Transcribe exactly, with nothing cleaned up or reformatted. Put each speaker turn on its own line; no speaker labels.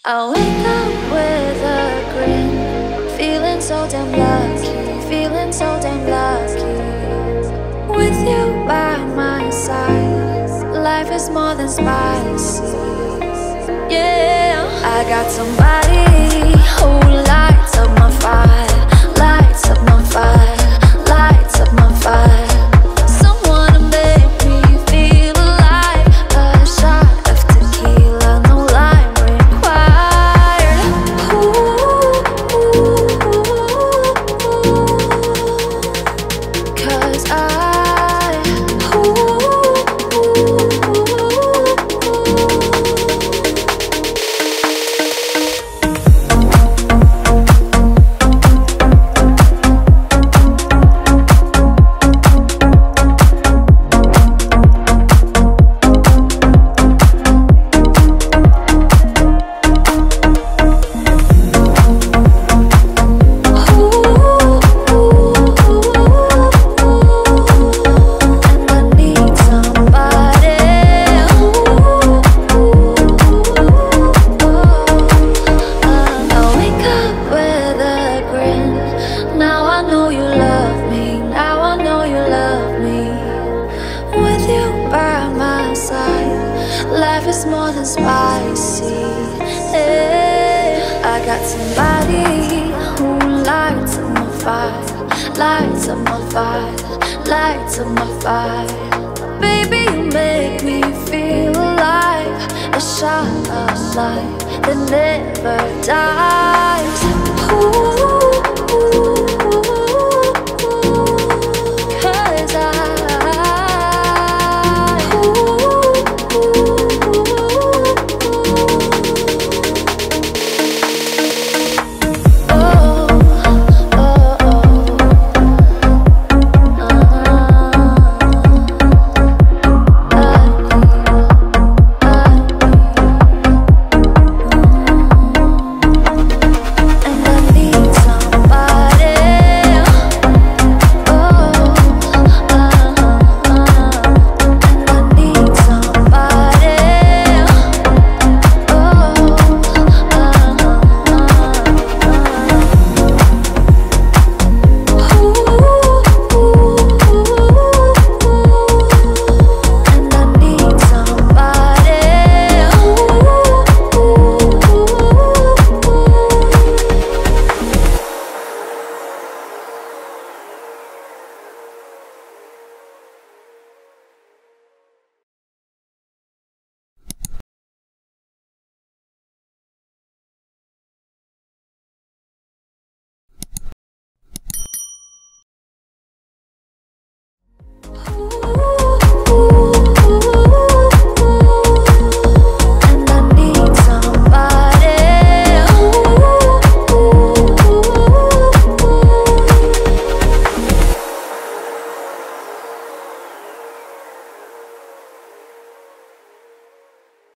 I wake up with a grin, feeling so damn lucky, feeling so damn lucky. With you by my side, life is more than spicy. Yeah, I got somebody who lights up my fire, lights up my fire, lights up my fire. Someone to make me feel alive, a shot of tequila, no lime required. Ooh, ooh, ooh, 'cause I, ooh, life is more than spicy. Hey, I got somebody who lights up my fire, lights up my fire, lights up my fire. Baby, you make me feel alive, a shot of light that never dies. Ooh.